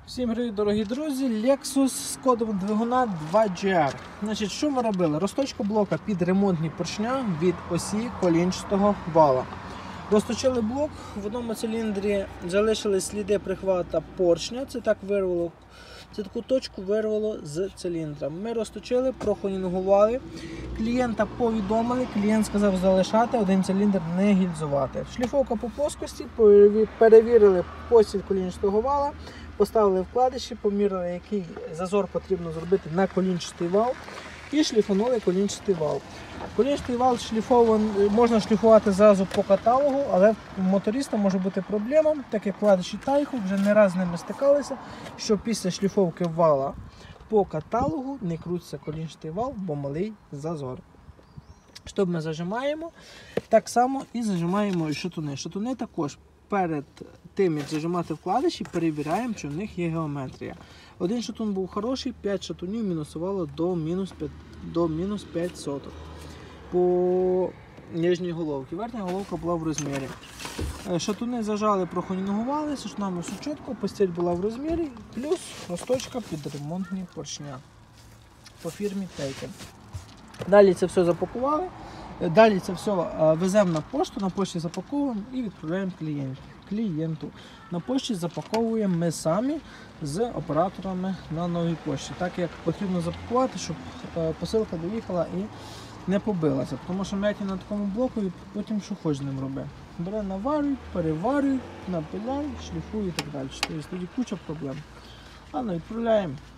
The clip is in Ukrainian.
Всім привіт, дорогі друзі! Lexus з кодом двигуна 2GR. Значить, що ми робили? Розточка блока під ремонтні поршня від осі колінчатого вала. Розточили блок, в одному циліндрі залишили сліди прихвата поршня. Це так вирвало, це таку точку вирвало з циліндра. Ми розточили, прохонінгували. Клієнта повідомили, клієнт сказав залишати, один циліндр не гільзувати. Шліфовка по плоскості, перевірили посів колінчатого вала. Поставили вкладиші, поміряли, який зазор потрібно зробити на колінчатий вал і шліфанули колінчатий вал. Колінчатий вал можна шліфувати зразу по каталогу, але у моториста може бути проблема, так як вкладиші Тайху вже не раз з ними стикалися, що після шліфовки вала по каталогу не крутиться колінчатий вал, бо малий зазор. Штоб ми зажимаємо, так само і зажимаємо шатуни. Шатуни також перед тим, як зажимати вкладиші, перевіряємо, чи в них є геометрія. Один шатун був хороший, 5 шатунів мінусувало до мінус 5 соток по нижній головці. Верхня головка була в розмірі. Шатуни зажали, прохонінгували, шатунами все чітко, постіль була в розмірі, плюс розточка під ремонтні поршня по фірмі Taken. Далі це все запакували. Далі це все веземо на пошту, на пошті запаковуємо і відправляємо клієнту. На пошті запаковуємо ми самі з операторами на новій пошті. Так як потрібно запакувати, щоб посилка доїхала і не побилася. Тому що м'яті на такому блоку і потім що хоч з ним роби. Бере, наварюють, переварюють, напиляють, шліфують і так далі. Тобто тоді куча проблем. Ладно, відправляємо.